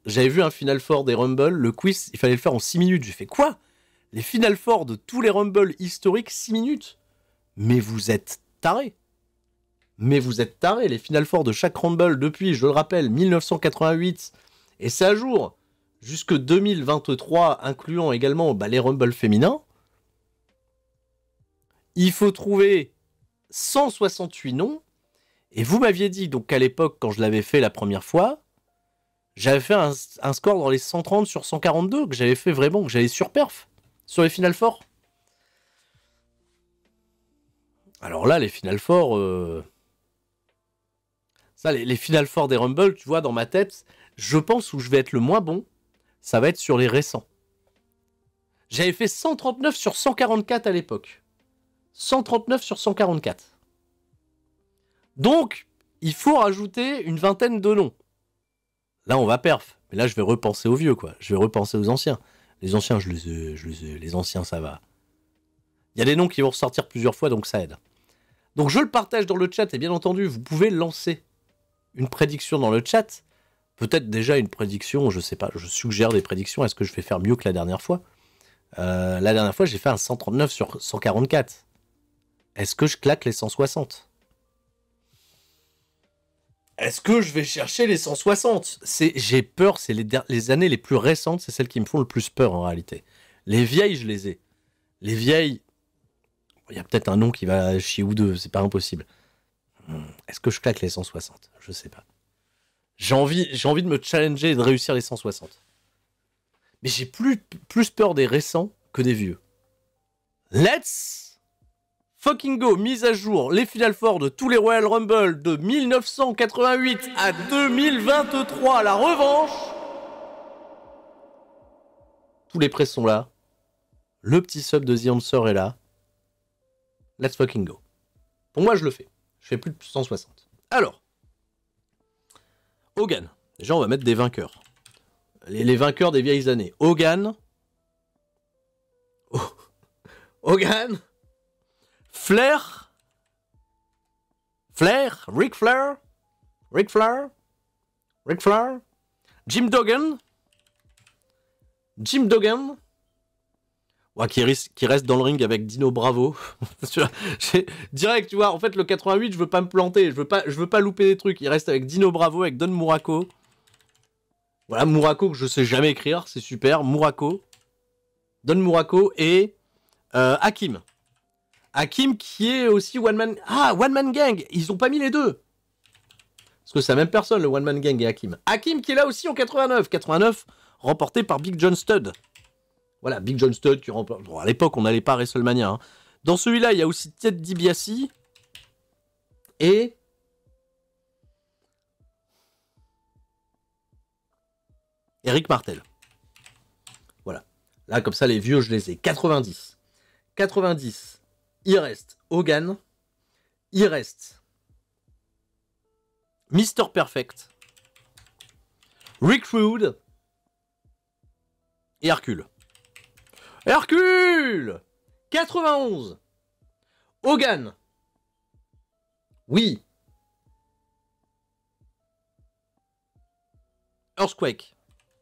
j'avais vu un Final Four des Rumble, le quiz, il fallait le faire en 6 minutes. J'ai fait quoi? Les Final Four de tous les Rumble historiques, 6 minutes? Mais vous êtes tarés. Mais vous êtes tarés. Les Final Four de chaque Rumble depuis, je le rappelle, 1988, et c'est à jour, jusque 2023, incluant également les Rumble féminins. Il faut trouver 168 noms. Et vous m'aviez dit donc qu'à l'époque, quand je l'avais fait la première fois, j'avais fait un score dans les 130 sur 142, que j'avais fait vraiment, que j'avais surperf sur les Final Four. Alors là, les Final Four... Ça, les Final Four des Rumble, tu vois, dans ma tête, je pense où je vais être le moins bon, ça va être sur les récents. J'avais fait 139 sur 144 à l'époque. 139 sur 144. Donc, il faut rajouter une vingtaine de noms. Là, on va perf. Mais là, je vais repenser aux vieux, quoi. Je vais repenser aux anciens. Les anciens, je les ai. Les anciens, ça va. Il y a des noms qui vont ressortir plusieurs fois, donc ça aide. Donc, je le partage dans le chat. Et bien entendu, vous pouvez lancer une prédiction dans le chat. Peut-être déjà une prédiction, je sais pas. Je suggère des prédictions. Est-ce que je vais faire mieux que la dernière fois? La dernière fois, j'ai fait un 139 sur 144. Est-ce que je claque les 160? Est-ce que je vais chercher les 160? J'ai peur, c'est les années les plus récentes, c'est celles qui me font le plus peur en réalité. Les vieilles, je les ai. Les vieilles, il y a peut-être un nom qui va chier ou deux, c'est pas impossible. Est-ce que je claque les 160? Je sais pas. J'ai envie de me challenger et de réussir les 160. Mais j'ai plus peur des récents que des vieux. Let's fucking go, mise à jour, les Final Four de tous les Royal Rumble de 1988 à 2023, la revanche. Tous les prêts sont là. Le petit sub de The Answer est là. Let's fucking go. Pour moi, je le fais. Je fais plus de 160. Alors, Hogan. Déjà, on va mettre des vainqueurs. Les vainqueurs des vieilles années. Hogan. Hogan. Flair, Ric Flair, Jim Duggan, ouais, qui reste dans le ring avec Dino Bravo. Direct, tu vois, en fait, le 88, je veux pas me planter, je veux pas louper des trucs. Il reste avec Dino Bravo, avec Don Muraco. Voilà, Muraco que je sais jamais écrire, c'est super. Muraco, Don Muraco et Hakim. Hakim qui est aussi One Man... Ah, One Man Gang. Ils ont pas mis les deux. Parce que c'est la même personne, le One Man Gang et Hakim. Hakim qui est là aussi en 89. 89, remporté par Big John Studd. Voilà, Big John Studd qui remporte... Bon, à l'époque, on n'allait pas à WrestleMania. Hein. Dans celui-là, il y a aussi Ted DiBiase. Et... Eric Martel. Voilà. Là, comme ça, les vieux, je les ai. 90. 90. Il reste Hogan, il reste Mr. Perfect, Rick Rude et Hercule. Hercule 91. Hogan. Oui. Earthquake.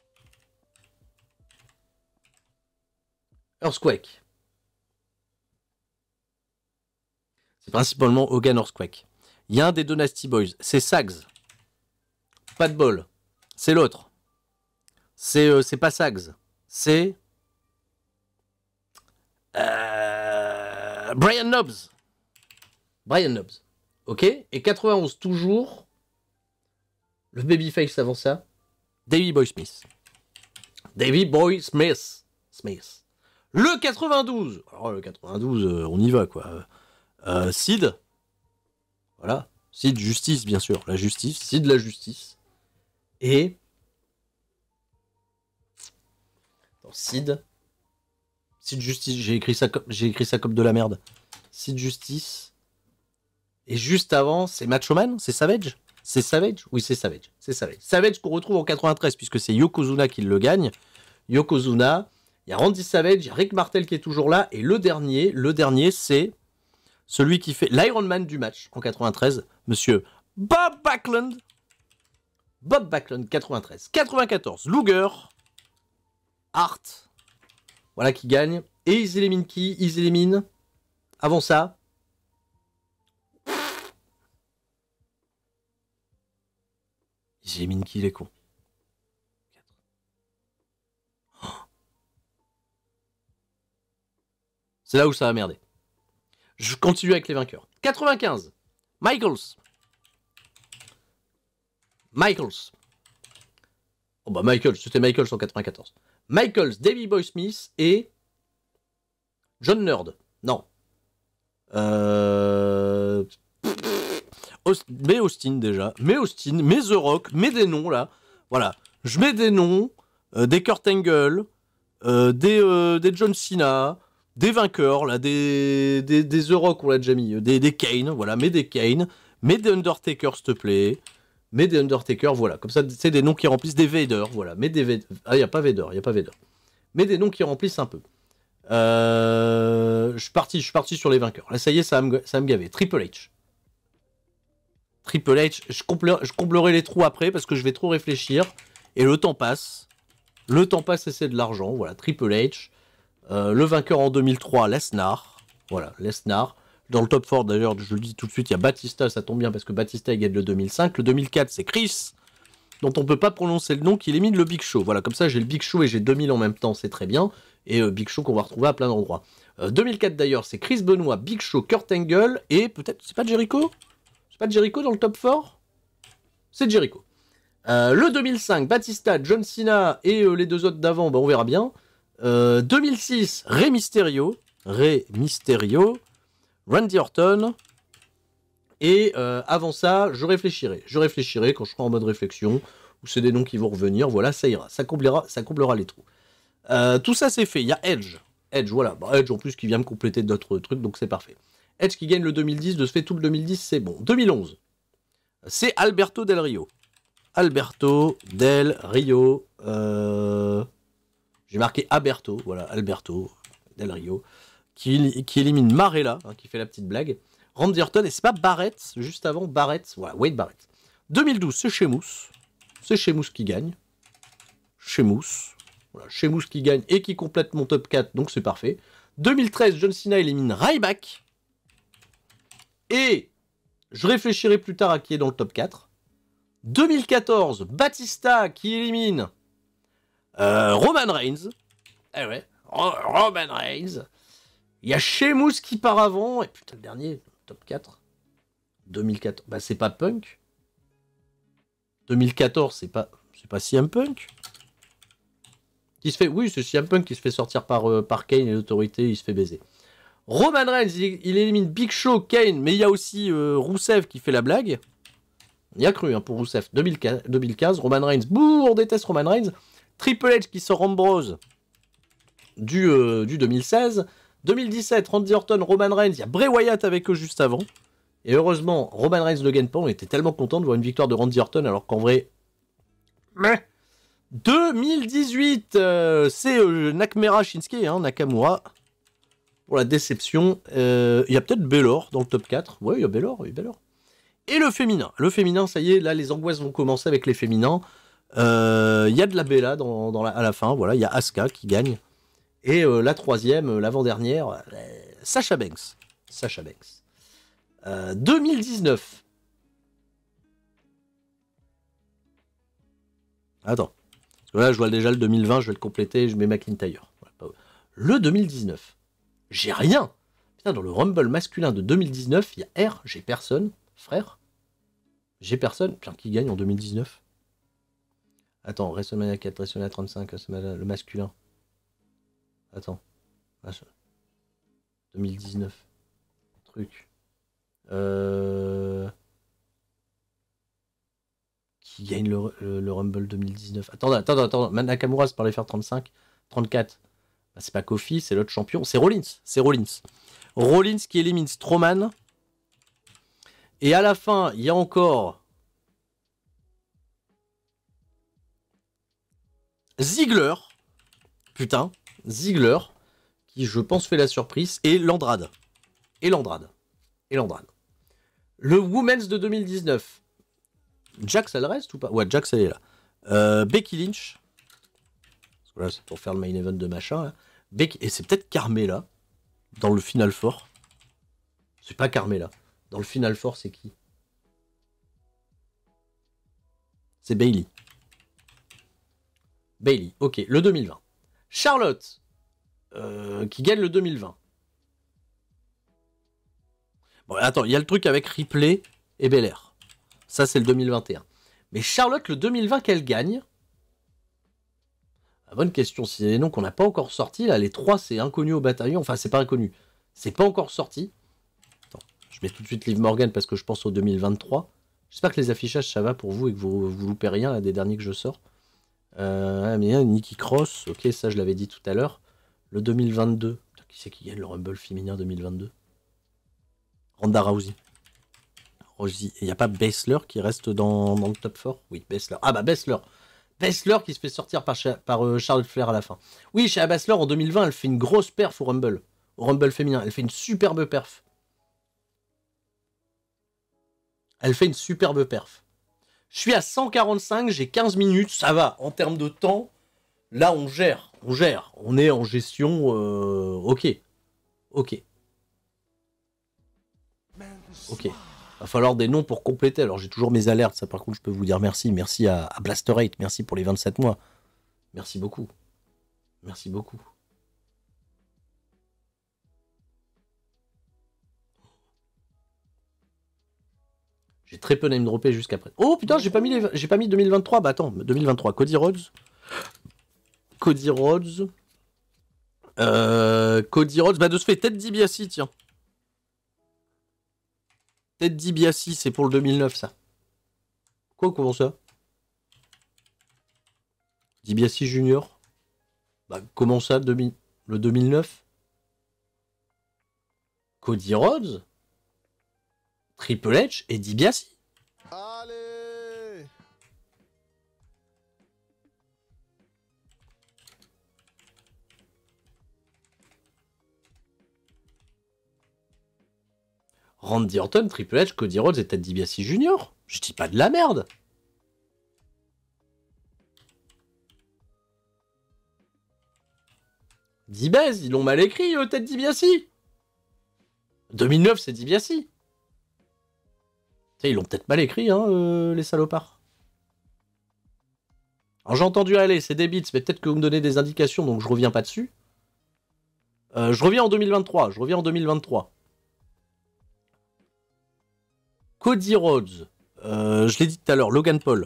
C'est principalement Hogan Earthquake. Il y a un des deux Nasty Boys. C'est Sags. Pas de bol. C'est l'autre. C'est pas Sags. C'est... Brian Knobbs. Ok. Et 91 toujours. Le babyface avant ça. Davey Boy Smith. Le 92. Alors le 92, on y va quoi. Sid. Voilà. Sid Justice, bien sûr. La justice. Sid la justice. Et... Sid Justice. J'ai écrit ça comme de la merde. Sid Justice. Et juste avant, c'est Macho Man. C'est Savage. Oui, c'est Savage. Savage qu'on retrouve en 93, puisque c'est Yokozuna qui le gagne. Yokozuna. Il y a Randy Savage, il y a Rick Martel qui est toujours là. Et le dernier, c'est... celui qui fait l'Iron Man du match en 93, monsieur Bob Backlund. Bob Backlund, 93. 94, Luger. Hart. Voilà qui gagne. Et ils éliminent qui? Ils éliminent. Avant ça. Ils éliminent qui, les cons? C'est là où ça va merder. Je continue avec les vainqueurs. 95. Michaels. Oh bah Michaels, c'était Michaels en 94. Michaels, Davey Boy Smith et John Nerd. Non. Mais Austin déjà. Mais Austin, mais The Rock, mais des noms là. Voilà. Je mets des noms, des Kurt Angle, des John Cena, des vainqueurs là, des The Rock, on l'a déjà mis, des Kane, voilà, mets des Kane, mets des Undertaker s'il te plaît. Mais des Undertaker, voilà. Comme ça, c'est des noms qui remplissent des Vader, voilà. Mais des Vader. Ah, il n'y a pas Vader, Mais des noms qui remplissent un peu. Je suis parti sur les vainqueurs. Là, ça y est, ça va me gaver. Triple H. Je comblerai les trous après parce que je vais trop réfléchir. Et le temps passe. Le temps passe et c'est de l'argent. Voilà, Triple H. Le vainqueur en 2003, Lesnar. Voilà, Lesnar. Dans le top 4, d'ailleurs, je le dis tout de suite, il y a Batista, ça tombe bien parce que Batista il gagne le 2005. Le 2004, c'est Chris, dont on peut pas prononcer le nom, qui élimine le Big Show. Voilà, comme ça, j'ai le Big Show et j'ai 2000 en même temps, c'est très bien. Et Big Show qu'on va retrouver à plein d'endroits. 2004, d'ailleurs, c'est Chris Benoit, Big Show, Kurt Angle et peut-être, c'est pas Jericho? C'est pas Jericho dans le top 4? C'est Jericho. Le 2005, Batista, John Cena et les deux autres d'avant, bah, on verra bien. 2006, Rey Mysterio. Randy Orton, et avant ça, je réfléchirai quand je serai en mode réflexion, ou c'est des noms qui vont revenir, voilà, ça ira, ça comblera les trous. Tout ça c'est fait, il y a Edge, voilà, bah, Edge en plus qui vient me compléter d'autres trucs, donc c'est parfait. Edge qui gagne le 2010, de ce fait tout le 2010 c'est bon. 2011, c'est Alberto Del Rio. J'ai marqué Alberto, voilà, Alberto Del Rio. Qui élimine Marella, hein, qui fait la petite blague. Randy Orton, et c'est pas Barrett, juste avant Barrett, voilà, Wade Barrett. 2012, c'est Sheamus. C'est Sheamus qui gagne. Voilà, Sheamus qui gagne et qui complète mon top 4, donc c'est parfait. 2013, John Cena élimine Ryback. Et je réfléchirai plus tard à qui est dans le top 4. 2014, Batista qui élimine Roman Reigns. Eh ouais, Roman Reigns. Il y a Sheamus qui part avant. Et putain, le dernier, top 4. 2014. Bah, c'est pas Punk. 2014, c'est pas CM Punk. Qui se fait. Oui, c'est CM Punk qui se fait sortir par Kane et l'autorité, il se fait baiser. Roman Reigns, il élimine Big Show, Kane, mais il y a aussi Rusev qui fait la blague. On y a cru hein, pour Rusev. 2015, Roman Reigns. Bouh, on déteste Roman Reigns. Triple H qui sort Ambrose du 2016. 2017, Randy Orton, Roman Reigns, il y a Bray Wyatt avec eux juste avant. Et heureusement, Roman Reigns ne gagne pas. On était tellement content de voir une victoire de Randy Orton, alors qu'en vrai... Mais 2018, c'est Nakamura Shinsuke, hein, Nakamura. Pour la déception. Il y a peut-être Baylor dans le top 4. Ouais, il y a Baylor, Et le féminin. Le féminin, ça y est, là, les angoisses vont commencer avec les féminins. Il y a de la Bella à la fin. Voilà, il y a Asuka qui gagne. Et la troisième, l'avant-dernière, Sasha Banks. 2019. Attends. Parce que là, je vois déjà le 2020, je vais le compléter, je mets McIntyre. Le 2019. J'ai rien. Putain, dans le Rumble masculin de 2019, il y a R, j'ai personne. Frère. J'ai personne. Putain, qui gagne en 2019? Attends, WrestleMania 4, WrestleMania 35, WrestleMania, le masculin. Attends. 2019. Truc. Qui gagne le Rumble 2019? Attends. Nakamura, c'est par les faire 35. 34. Bah, c'est pas Kofi, c'est l'autre champion. C'est Rollins. Rollins qui élimine Strowman. Et à la fin, il y a encore Ziggler. Putain. Ziggler, qui je pense fait la surprise, et Landrade. Le Women's de 2019. Jax, elle reste ou pas? Ouais, Jax, elle est là. Becky Lynch. Voilà, c'est pour faire le main event de machin. Là. Et c'est peut-être Carmella dans le Final Four. C'est pas Carmella. Dans le Final Four, c'est qui? C'est Bayley. Bayley, ok. Le 2020. Charlotte, qui gagne le 2020. Bon, attends, il y a le truc avec Ripley et Belair. Ça, c'est le 2021. Mais Charlotte, le 2020, qu'elle gagne? La bonne question, c'est les noms qu'on n'a pas encore sortis. Là, les 3, c'est inconnu au bataillon. Enfin, c'est pas inconnu. C'est pas encore sorti. Attends, je mets tout de suite Liv Morgan parce que je pense au 2023. J'espère que les affichages, ça va pour vous et que vous loupez rien là, des derniers que je sors. Mais Nikki Cross, ok, ça je l'avais dit tout à l'heure. Le 2022. Putain, qui c'est qui gagne le Rumble féminin 2022? Ronda Rousey. Il n'y a pas Baszler qui reste dans le top 4? Oui, Baszler. Ah bah Baszler. Baszler qui se fait sortir par Charlotte Flair à la fin. Oui, chez Baszler en 2020, elle fait une grosse perf au Rumble féminin. Elle fait une superbe perf. Elle fait une superbe perf. Je suis à 145, j'ai 15 minutes, ça va. En termes de temps, là on gère. On est en gestion, ok. Ok. Va falloir des noms pour compléter. Alors j'ai toujours mes alertes, ça par contre je peux vous dire merci. Merci à Blasterate, merci pour les 27 mois. Merci beaucoup. Merci beaucoup. J'ai très peu name droppé jusqu'après. Oh putain, j'ai pas mis 2023. Bah attends, 2023. Cody Rhodes. Cody Rhodes. Bah de ce fait, Ted DiBiase, tiens. Ted DiBiase, c'est pour le 2009, ça. Quoi, comment ça? DiBiase Junior. Bah comment ça, le 2009? Cody Rhodes, Triple H et DiBiase. Allez! Randy Orton, Triple H, Cody Rhodes et Ted DiBiase Junior. Je dis pas de la merde. DiBiase, ils l'ont mal écrit, Ted DiBiase. 2009, c'est DiBiase. Ils l'ont peut-être mal écrit, hein, les salopards. Alors j'ai entendu aller, c'est des bits, mais peut-être que vous me donnez des indications, donc je reviens pas dessus. Je reviens en 2023. Cody Rhodes, je l'ai dit tout à l'heure, Logan Paul.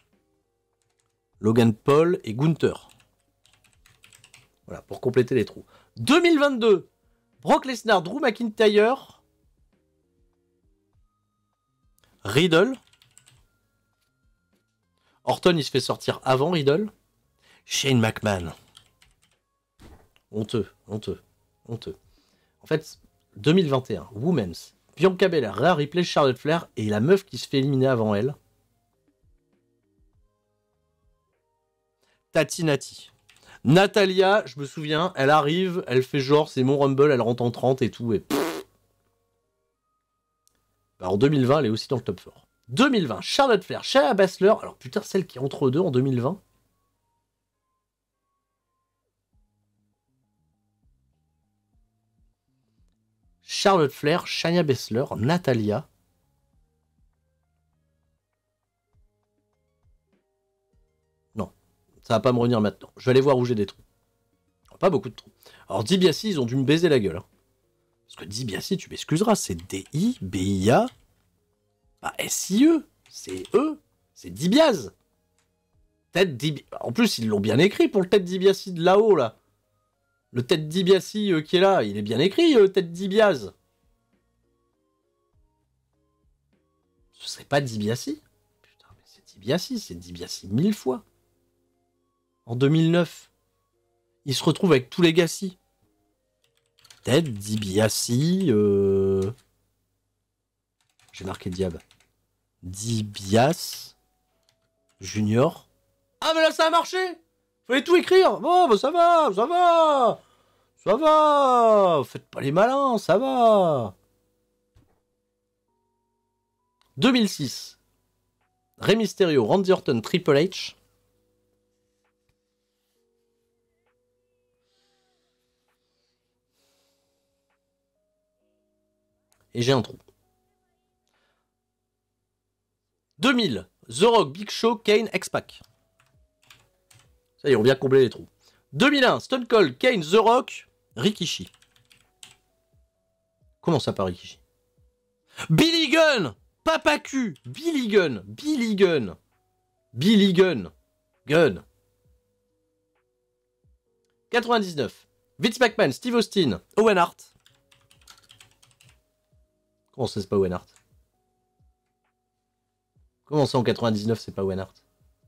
Logan Paul et Gunther. Voilà, pour compléter les trous. 2022, Brock Lesnar, Drew McIntyre, Riddle. Orton, il se fait sortir avant Riddle. Shane McMahon. Honteux. En fait, 2021, Women's. Bianca Belair, Rhea Ripley, Charlotte Flair et la meuf qui se fait éliminer avant elle. Tatinati. Natalia, je me souviens, elle arrive, elle fait genre, c'est mon Rumble, elle rentre en 30 et tout, et bah en 2020, elle est aussi dans le top 4. 2020, Charlotte Flair, Shayna Baszler, alors putain, celle qui est entre deux en 2020. Charlotte Flair, Shayna Baszler, Natalia. Non, ça va pas me revenir maintenant. Je vais aller voir où j'ai des trous. Pas beaucoup de trous. Alors DiBiase, ils ont dû me baiser la gueule. Hein. Parce que DiBiase, tu m'excuseras, c'est D-I-B-I-A. Bah, S-I-E. C'est eux. C'est DiBiase. Ted DiBiase. En plus, ils l'ont bien écrit pour le Ted DiBiase de là-haut, là. Le Ted DiBiase qui est là, il est bien écrit, Ted DiBiase. Ce serait pas DiBiase? Putain, mais c'est DiBiase 1000 fois. En 2009. Il se retrouve avec tous les Gassi. Ted DiBiase. J'ai marqué Diab. DiBiase Junior. Ah mais là ça a marché. Fallait tout écrire. Bon bah ça va. Faites pas les malins, ça va. 2006. Rey Mysterio, Randy Orton, Triple H. Et j'ai un trou. 2000, The Rock, Big Show, Kane, X-Pac. Ça y est, on vient combler les trous. 2001, Stone Cold, Kane, The Rock, Rikishi. Comment ça par Rikishi? Billy Gunn, Papa Q, Billy Gunn, Billy Gunn, Billy Gunn, Gunn. 99, Vince McMahon, Steve Austin, Owen Hart. Comment ça, c'est pas Owen Hart? Comment ça en 99 c'est pas Owen Hart?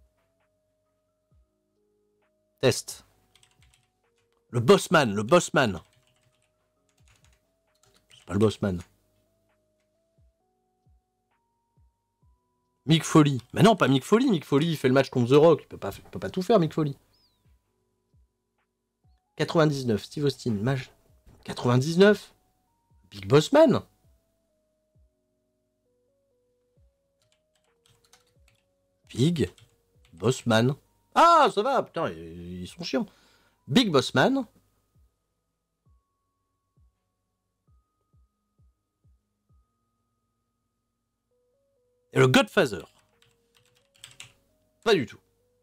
Test. Le Bossman, le Bossman. C'est pas le Bossman. Mick Foley. Mais non, pas Mick Foley. Mick Foley, il fait le match contre The Rock. Il peut pas tout faire, Mick Foley. 99, Steve Austin, Mage. 99, Big Bossman. Big Bossman. Ah, ça va, putain, ils sont chiants. Big Bossman. Et le Godfather. Pas du tout.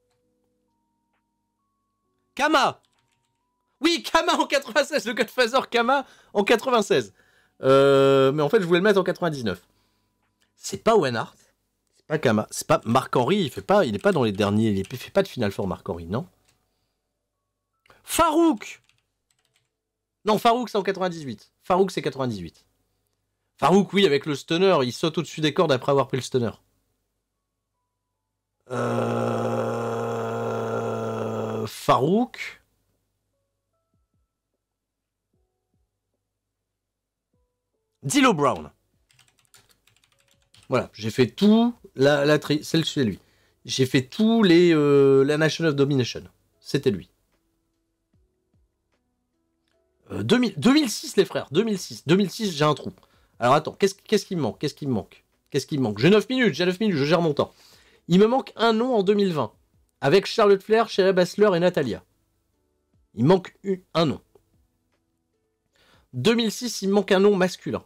Kama. Oui, Kama en 96. Le Godfather Kama en 96. Mais en fait, je voulais le mettre en 99. C'est pas Owen Hart. C'est pas Kama. C'est pas Mark Henry. Il n'est pas dans les derniers. Il fait pas de Final Four, Mark Henry, non? Farouk. Non, Farouk, c'est en 98. Farouk, c'est 98. Farouk, oui, avec le stunner. Il saute au-dessus des cordes après avoir pris le stunner. Farouk. D'Lo Brown. Voilà, j'ai fait tout. C'est lui. J'ai fait tous les. La Nation of Domination. C'était lui. 2006, les frères. 2006, j'ai un trou. Alors attends, qu'est-ce qui me manque? Qu'est-ce qui me manque? J'ai 9 minutes, je gère mon temps. Il me manque un nom en 2020. Avec Charlotte Flair, Shayna Baszler et Natalia. Il me manque un nom. 2006, il me manque un nom masculin.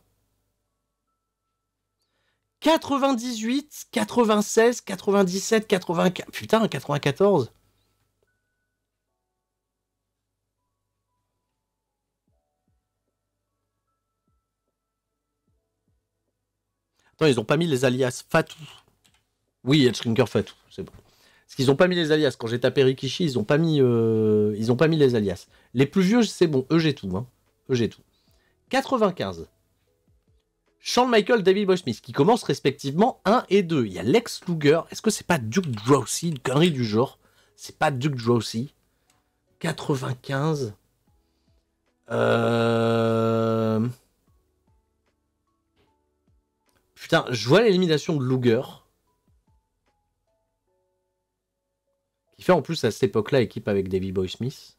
98, 96, 97, 84. Putain, 94. Attends, ils ont pas mis les alias Fatou. Oui, Edge Shrinker Fatou, c'est bon. Parce qu'ils ont pas mis les alias. Quand j'ai tapé Rikishi, ils ont pas mis les alias. Les plus vieux, c'est bon. Eux, j'ai tout. Hein. Eux, j'ai tout. 95. Shawn Michaels, David Boy Smith, qui commencent respectivement 1 et 2. Il y a Lex Luger. Est-ce que c'est pas Duke Drowsy, une connerie du genre? C'est pas Duke Drowsy. 95. Putain, je vois l'élimination de Luger. Qui fait en plus à cette époque-là équipe avec Davey Boy Smith.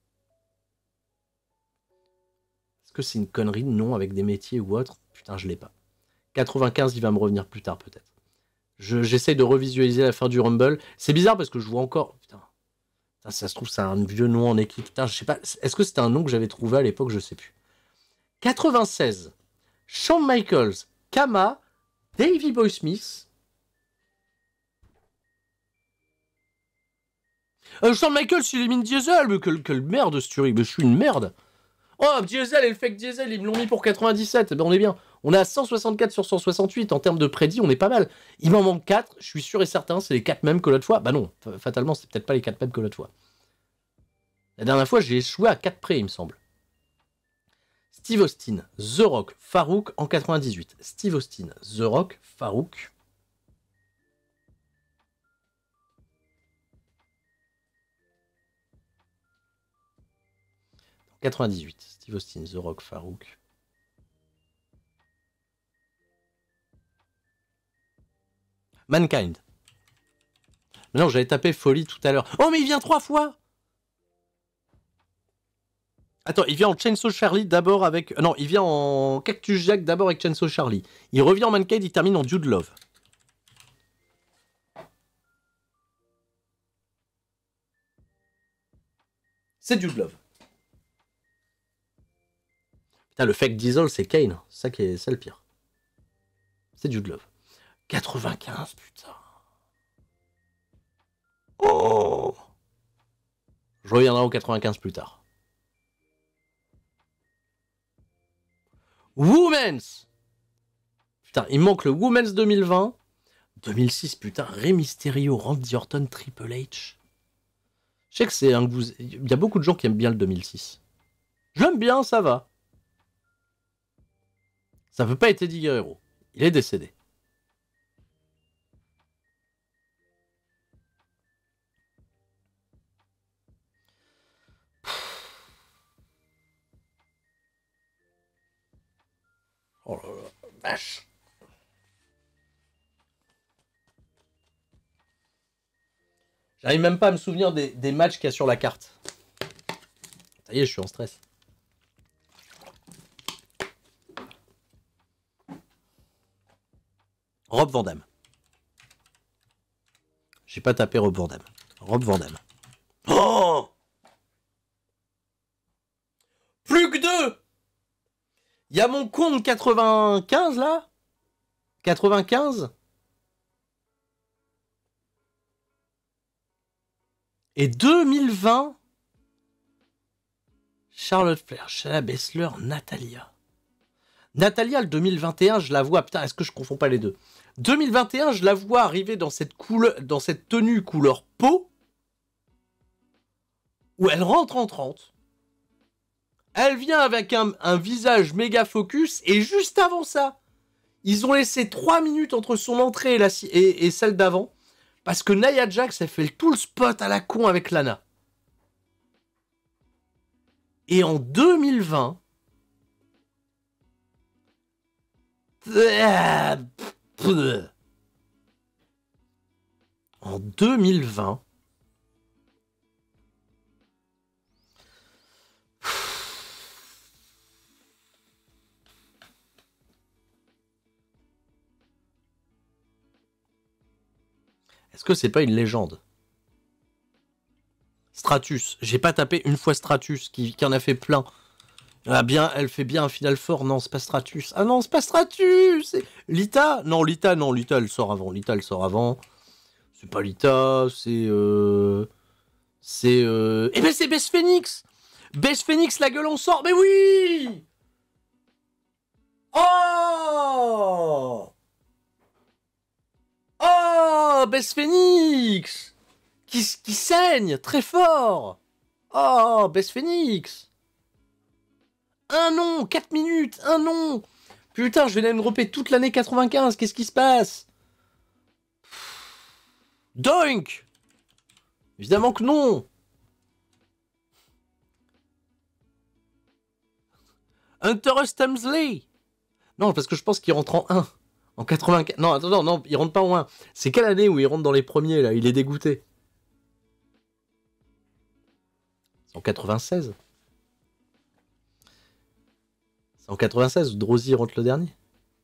Est-ce que c'est une connerie? Non, avec des métiers ou autre. Putain, je l'ai pas. 95, il va me revenir plus tard peut-être. J'essaie de revisualiser la fin du Rumble. C'est bizarre parce que je vois encore... Putain, ça se trouve, c'est un vieux nom en équipe. Putain, je sais pas. Est-ce que c'était un nom que j'avais trouvé à l'époque? Je sais plus. 96. Shawn Michaels, Kama, Davey Boy Smith. Shawn Michaels, il élimine Diesel. Mais quelle merde, ce tuerie. Mais je suis une merde. Oh, Diesel et le fake Diesel, ils me l'ont mis pour 97. Eh ben, on est bien. On est à 164 sur 168. En termes de prédit, on est pas mal. Il m'en manque 4. Je suis sûr et certain, c'est les 4 mêmes que l'autre fois. Bah non, fatalement, c'est peut-être pas les 4 mêmes que l'autre fois. La dernière fois, j'ai échoué à 4 près, il me semble. Steve Austin, The Rock, Farouk en 98. Steve Austin, The Rock, Farouk. En 98. Steve Austin, The Rock, Farouk. Mankind. Mais non, j'avais tapé Foley tout à l'heure. Oh, mais il vient 3 fois! Attends, il vient en Chainsaw Charlie d'abord avec... Non, il vient en Cactus Jack d'abord avec Chainsaw Charlie. Il revient en Mankind, il termine en Dude Love. C'est Jude Love. Putain, le fake Diesel, c'est Kane. C'est le pire. C'est Jude Love. 95, putain. Oh! Je reviendrai au 95 plus tard. Women's! Putain, il manque le Women's 2020. 2006, putain, Rey Mysterio, Randy Orton, Triple H. Je sais que c'est un... Il y a beaucoup de gens qui aiment bien le 2006. J'aime bien, ça va. Ça peut pas être Eddie Guerrero. Il est décédé. Oh là là, vache. J'arrive même pas à me souvenir des matchs qu'il y a sur la carte. Ça y est, je suis en stress. Rob Van Dam. J'ai pas tapé Rob Van Dam. Rob Van Dam. Oh! Plus que 2! Il y a mon compte 95 là? 95? Et 2020? Charlotte Flair, Shayna Baszler, Natalia. Natalia, le 2021, je la vois... Putain, est-ce que je confonds pas les deux? 2021, je la vois arriver dans cette tenue couleur peau, où elle rentre en 30. Elle vient avec un visage méga focus, et juste avant ça, ils ont laissé 3 minutes entre son entrée et celle d'avant, parce que Nia Jax, elle fait tout le spot à la con avec Lana. Et en 2020... En 2020... Est-ce que c'est pas une légende? Stratus. J'ai pas tapé une fois Stratus, qui en a fait plein. Ah bien, elle fait bien un final fort. Non, c'est pas Stratus. Ah non, c'est pas Stratus. C'est Lita. Non, Lita, elle sort avant. Lita, elle sort avant. C'est pas Lita, c'est... Eh ben c'est Beth Phoenix. Beth Phoenix, la gueule en sort. Mais oui. Oh. Oh, Beth Phoenix qui saigne très fort. Oh, Beth Phoenix. Un nom, 4 minutes, un nom. Putain, je vais me dropper toute l'année 95, qu'est-ce qui se passe? Doink. Évidemment que non. Hunter S. Helmsley. Non, parce que je pense qu'il rentre en 1. En 84. Non, attends, non, il rentre pas en 1. C'est quelle année où il rentre dans les premiers, là? Il est dégoûté. C'est en 96. C'est en 96 où Drosy rentre le dernier.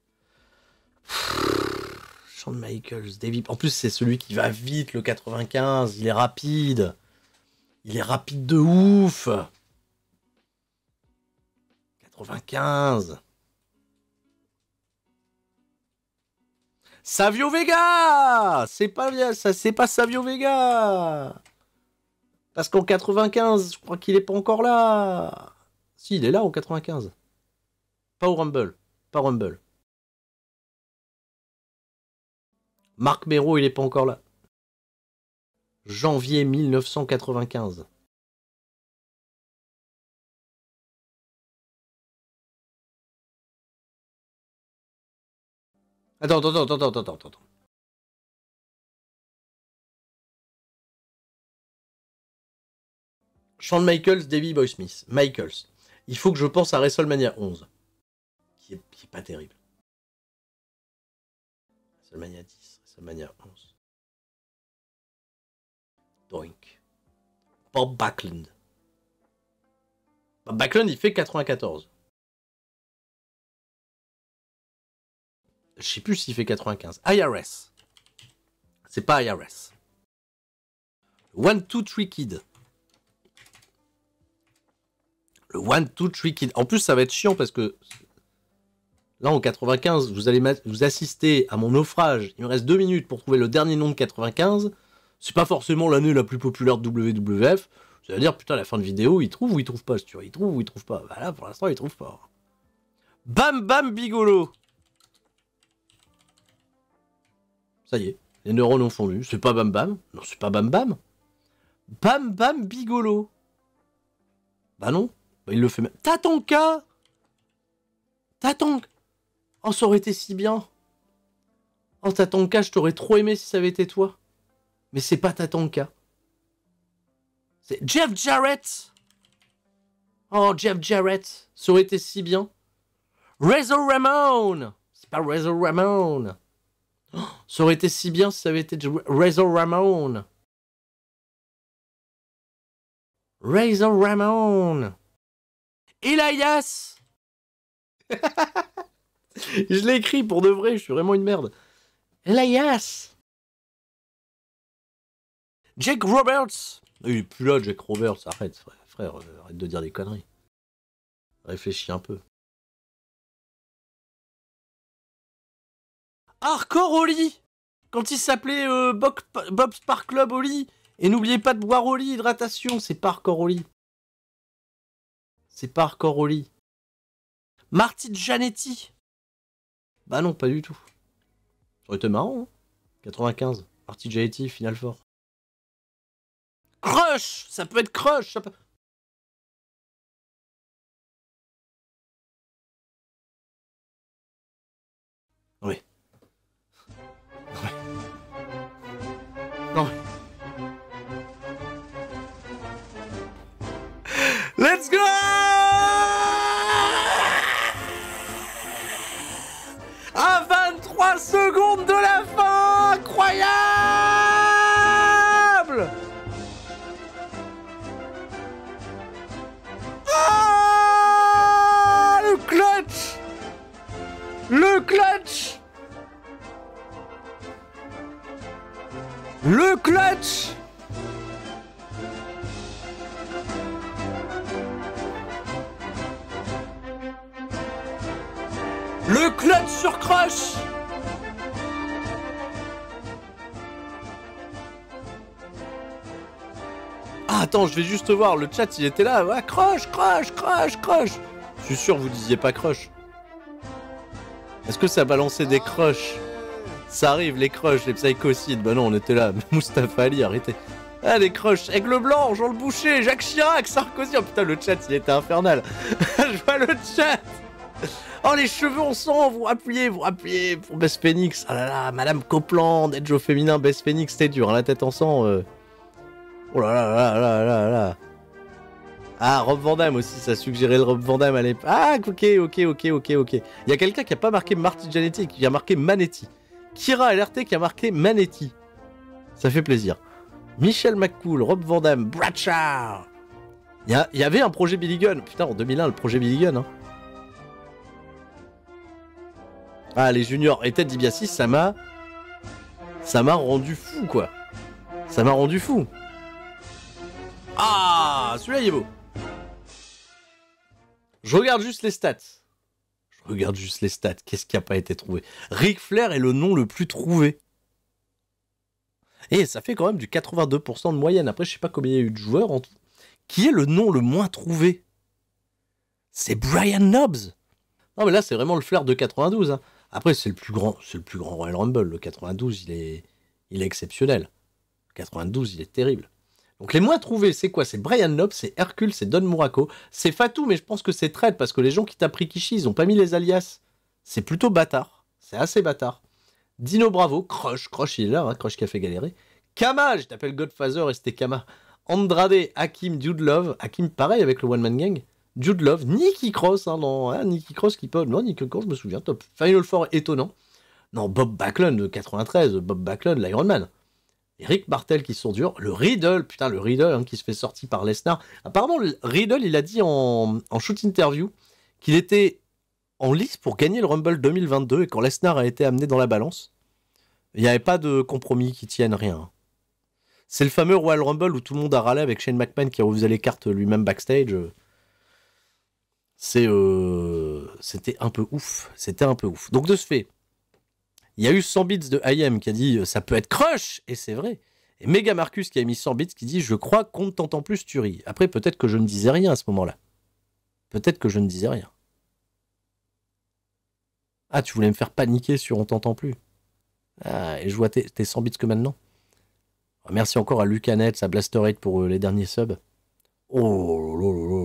Shawn Michaels, David. En plus, c'est celui qui va vite, le 95. Il est rapide. Il est rapide de ouf. 95. Savio Vega. C'est pas bien, ça, c'est pas Savio Vega. Parce qu'en 95, je crois qu'il est pas encore là. Si, il est là en 95. Pas au Rumble. Pas Rumble. Marc Mero, il est pas encore là. Janvier 1995. Attends. Shawn Michaels, Davey Boy Smith. Michaels. Il faut que je pense à WrestleMania 11. Qui est pas terrible. WrestleMania 10, WrestleMania 11. Doink. Bob Backlund. Bob Backlund, il fait 94. Je sais plus s'il fait 95. IRS. C'est pas IRS. 1, 2, 3 Kid. Le 1, 2, 3 Kid. En plus, ça va être chiant parce que là, en 95, vous allez vous assister à mon naufrage. Il me reste 2 minutes pour trouver le dernier nom de 95. C'est pas forcément l'année la plus populaire de WWF. Ça veut dire, putain, à la fin de vidéo, il trouve ou il trouve pas, tu vois. Il trouve ou il trouve pas. Bah là, pour l'instant, il trouve pas. Bam Bam Bigolo. Ça y est, les neurones ont fondu. C'est pas Bam Bam. Non, c'est pas Bam Bam. Bam Bam Bigolo. Bah non. Bah, il le fait même. Tatanka. Tatanka. Oh, ça aurait été si bien. Oh, Tatanka, je t'aurais trop aimé si ça avait été toi. Mais c'est pas Tatanka. C'est Jeff Jarrett. Oh, Jeff Jarrett. Ça aurait été si bien. Razor Ramon. C'est pas Razor Ramon. Oh, ça aurait été si bien si ça avait été Razor Ramon. Razor Ramon. Elias. Je l'ai écrit pour de vrai, je suis vraiment une merde. Elias. Jake Roberts. Il est plus là, Jake Roberts. Arrête, frère, arrête de dire des conneries. Réfléchis un peu. Hardcore Oli. Quand il s'appelait Bob Spark Club Oli. Et n'oubliez pas de boire Oli, hydratation. C'est pas Hardcore Oli. C'est pas Hardcore Oli. Marty Jannetty. Bah non, pas du tout. Ça aurait été marrant, hein. 95. Marty Jannetty, Final Four. Crush. Ça peut être Crush. Ça peut... Oui. Ouais. Non. Let's go! À 23 secondes de la fin! Incroyable! Ah! Le clutch! Le clutch! Le clutch! Le clutch sur Crush! Ah, attends, je vais juste voir, le chat il était là. Ah, Crush, Crush, Crush, Crush! Je suis sûr vous disiez pas Crush. Est-ce que ça balançait des crushs? Ça arrive, les crushs, les psychocides. Bah non, on était là. Moustapha Ali, arrêtez. Ah, les crushs. Aigle Blanc, Jean le Boucher, Jacques Chirac, Sarkozy. Oh putain, le chat, il était infernal. Je vois le chat. Oh, les cheveux en sang, vous rappuyez pour Best Phoenix. Ah là là, Madame Copeland, Edge au féminin, Best Phoenix, c'était dur, hein, la tête en sang. Oh là là là là là là. Ah, Rob Van Dam aussi, ça suggérait le Rob Van Dam à l'époque. Ah, ok. Il y a quelqu'un qui a pas marqué Marty Jannetty, qui a marqué Manetti. Kira LRT qui a marqué Manetti. Ça fait plaisir. Michel McCool, Rob Van Dam, Bradshaw. Il y avait un projet Billy Gunn. Putain, en 2001, le projet Billy Gunn. Hein. Ah, les juniors. Et Ted DiBiase, ça m'a rendu fou, quoi. Ça m'a rendu fou. Ah, celui-là, il est beau. Je regarde juste les stats. Qu'est-ce qui n'a pas été trouvé? Ric Flair est le nom le plus trouvé. Et ça fait quand même du 82% de moyenne. Après, je sais pas combien il y a eu de joueurs en tout. Qui est le nom le moins trouvé? C'est Brian Knobbs. Non, mais là, c'est vraiment le Flair de 92. Hein. Après, c'est le plus grand Royal Rumble. Le 92, il est exceptionnel. Le 92, il est terrible. Donc les moins trouvés, c'est quoi? C'est Brian Knobbs, c'est Hercule, c'est Don Muraco, c'est Fatou, mais je pense que c'est trade parce que les gens qui tapent Rikishi, ils ont pas mis les alias. C'est plutôt bâtard. C'est assez bâtard. Dino Bravo, Crush il est là, hein, Crush qui a fait galérer. Kama, je t'appelle Godfather et c'était Kama. Andrade, Hakim, Dude Love. Hakim, pareil avec le One Man Gang. Dude Love, Nikki Cross, hein, non, hein, Nikki Cross qui peut. Non, Nikki Cross, je me souviens, top. Final Four, étonnant. Non, Bob Backlund de 93, Bob Backlund, l'Iron Man. Rick Martel qui sont durs. Le Riddle, putain, le Riddle hein, qui se fait sortir par Lesnar. Apparemment, le Riddle, il a dit en shoot interview qu'il était en lice pour gagner le Rumble 2022 et quand Lesnar a été amené dans la balance, il n'y avait pas de compromis qui tienne, rien. C'est le fameux Royal Rumble où tout le monde a râlé avec Shane McMahon qui refaisait les cartes lui-même backstage. C'était un peu ouf. C'était un peu ouf. Donc de ce fait, il y a eu 100 bits de IM qui a dit ça peut être Crush, et c'est vrai. Et Mega Marcus qui a mis 100 bits qui dit je crois qu'on ne t'entend plus, tu ris. Après, peut-être que je ne disais rien à ce moment-là. Peut-être que je ne disais rien. Ah, tu voulais me faire paniquer sur on t'entend plus. Ah, et je vois tes 100 bits que maintenant. Merci encore à Lucanet, à Blasterate pour les derniers subs. Oh